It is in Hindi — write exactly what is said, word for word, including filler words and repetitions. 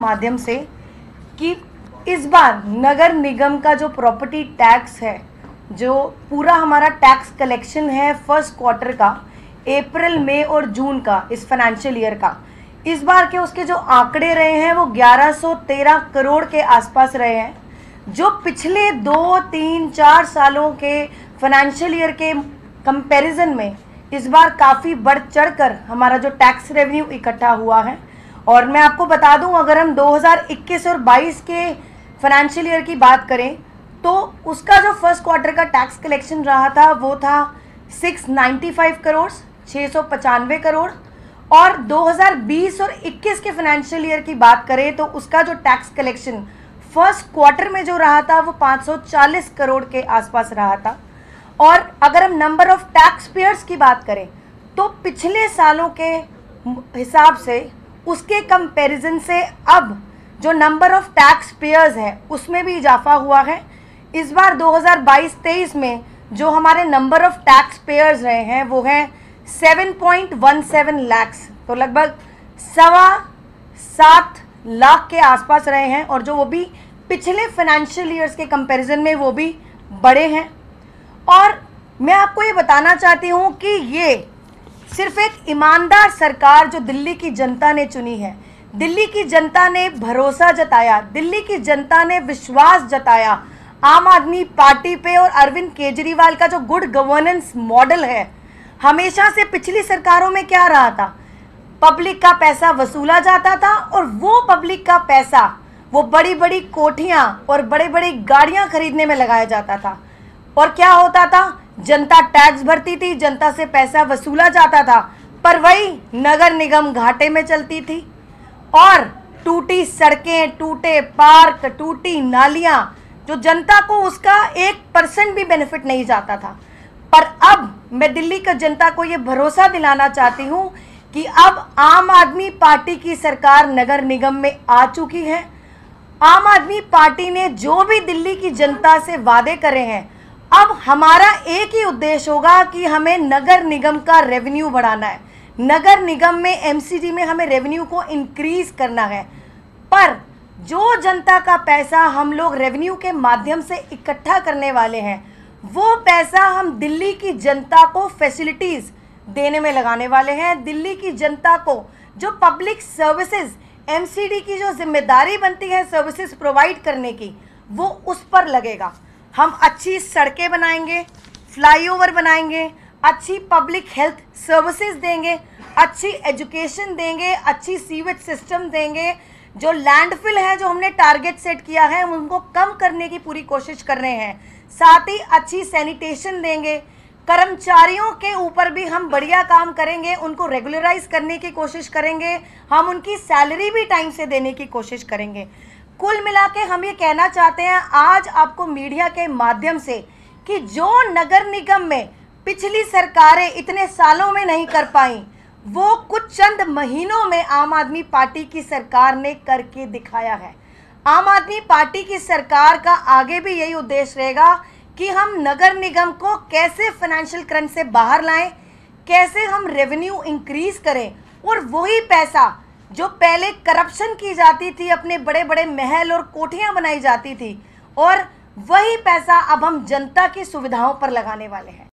माध्यम से कि इस बार नगर निगम का जो प्रॉपर्टी टैक्स है, जो पूरा हमारा टैक्स कलेक्शन है फर्स्ट क्वार्टर का, अप्रैल मई और जून का, इस फाइनेंशियल ईयर का, इस बार के उसके जो आंकड़े रहे हैं वो ग्यारह सौ तेरह करोड़ के आसपास रहे हैं, जो पिछले दो तीन चार सालों के फाइनेंशियल ईयर के कंपैरिजन में इस बार काफ़ी बढ़ चढ़कर हमारा जो टैक्स रेवेन्यू इकट्ठा हुआ है। और मैं आपको बता दूं, अगर हम दो हज़ार इक्कीस और बाईस के फाइनेंशियल ईयर की बात करें तो उसका जो फर्स्ट क्वार्टर का टैक्स कलेक्शन रहा था वो था छह सौ पचानवे करोड़ छः सौ पचानवे करोड़, और दो हज़ार बीस और इक्कीस के फाइनेंशियल ईयर की बात करें तो उसका जो टैक्स कलेक्शन फर्स्ट क्वार्टर में जो रहा था वो पाँच सौ चालीस करोड़ के आसपास रहा था। और अगर हम नंबर ऑफ टैक्स पेयर्स की बात करें तो पिछले सालों के हिसाब से उसके कंपैरिजन से अब जो नंबर ऑफ टैक्स पेयर्स है उसमें भी इजाफा हुआ है। इस बार दो हज़ार बाईस तेईस में जो हमारे नंबर ऑफ टैक्स पेयर्स रहे हैं वो हैं सात पॉइंट एक सात लाख, तो लगभग सवा सात लाख के आसपास रहे हैं, और जो वो भी पिछले फाइनेंशियल ईयर्स के कंपैरिजन में वो भी बड़े हैं। और मैं आपको ये बताना चाहती हूँ कि ये सिर्फ एक ईमानदार सरकार जो दिल्ली की जनता ने चुनी है, दिल्ली की जनता ने भरोसा जताया, दिल्ली की जनता ने विश्वास जताया आम आदमी पार्टी पे, और अरविंद केजरीवाल का जो गुड गवर्नेंस मॉडल है। हमेशा से पिछली सरकारों में क्या रहा था, पब्लिक का पैसा वसूला जाता था और वो पब्लिक का पैसा वो बड़ी बड़ी कोठियां और बड़ी बड़ी गाड़ियां खरीदने में लगाया जाता था। और क्या होता था, जनता टैक्स भरती थी, जनता से पैसा वसूला जाता था, पर वही नगर निगम घाटे में चलती थी और टूटी सड़कें, टूटे पार्क, टूटी नालियां, जो जनता को उसका एक परसेंट भी बेनिफिट नहीं जाता था। पर अब मैं दिल्ली की जनता को ये भरोसा दिलाना चाहती हूँ कि अब आम आदमी पार्टी की सरकार नगर निगम में आ चुकी है। आम आदमी पार्टी ने जो भी दिल्ली की जनता से वादे करे हैं, अब हमारा एक ही उद्देश्य होगा कि हमें नगर निगम का रेवेन्यू बढ़ाना है, नगर निगम में एमसीडी में हमें रेवेन्यू को इंक्रीज करना है। पर जो जनता का पैसा हम लोग रेवेन्यू के माध्यम से इकट्ठा करने वाले हैं, वो पैसा हम दिल्ली की जनता को फैसिलिटीज़ देने में लगाने वाले हैं। दिल्ली की जनता को जो पब्लिक सर्विसेज, एमसीडी की जो जिम्मेदारी बनती है सर्विसेज प्रोवाइड करने की, वो उस पर लगेगा। हम अच्छी सड़कें बनाएंगे, फ्लाईओवर बनाएंगे, अच्छी पब्लिक हेल्थ सर्विसेज देंगे, अच्छी एजुकेशन देंगे, अच्छी सीवेज सिस्टम देंगे। जो लैंडफिल है, जो हमने टारगेट सेट किया है, हम उनको कम करने की पूरी कोशिश कर रहे हैं। साथ ही अच्छी सैनिटेशन देंगे। कर्मचारियों के ऊपर भी हम बढ़िया काम करेंगे, उनको रेगुलराइज करने की कोशिश करेंगे, हम उनकी सैलरी भी टाइम से देने की कोशिश करेंगे। कुल मिला के हम ये कहना चाहते हैं आज आपको मीडिया के माध्यम से कि जो नगर निगम में पिछली सरकारें इतने सालों में नहीं कर पाई, वो कुछ चंद महीनों में आम आदमी पार्टी की सरकार ने करके दिखाया है। आम आदमी पार्टी की सरकार का आगे भी यही उद्देश्य रहेगा कि हम नगर निगम को कैसे फाइनेंशियल क्रंच से बाहर लाएं, कैसे हम रेवेन्यू इंक्रीज करें, और वही पैसा जो पहले करप्शन की जाती थी, अपने बड़े बड़े महल और कोठियां बनाई जाती थी, और वही पैसा अब हम जनता की सुविधाओं पर लगाने वाले हैं।